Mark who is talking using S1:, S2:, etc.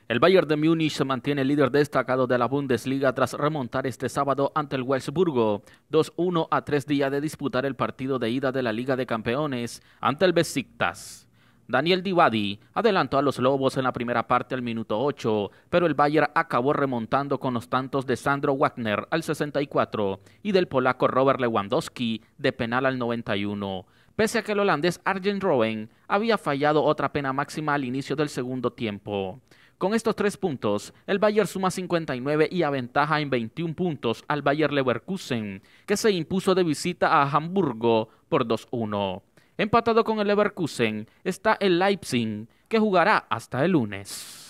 S1: El Bayern de Múnich se mantiene líder destacado de la Bundesliga tras remontar este sábado ante el Wolfsburgo 2-1 a 3 días de disputar el partido de ida de la Liga de Campeones ante el Besiktas. Daniel Divadi adelantó a los Lobos en la primera parte al minuto 8, pero el Bayern acabó remontando con los tantos de Sandro Wagner al 64 y del polaco Robert Lewandowski de penal al 91. Pese a que el holandés Arjen Robben había fallado otra pena máxima al inicio del segundo tiempo. Con estos 3 puntos, el Bayern suma 59 y aventaja en 21 puntos al Bayer Leverkusen, que se impuso de visita a Hamburgo por 2-1. Empatado con el Leverkusen está el Leipzig, que jugará hasta el lunes.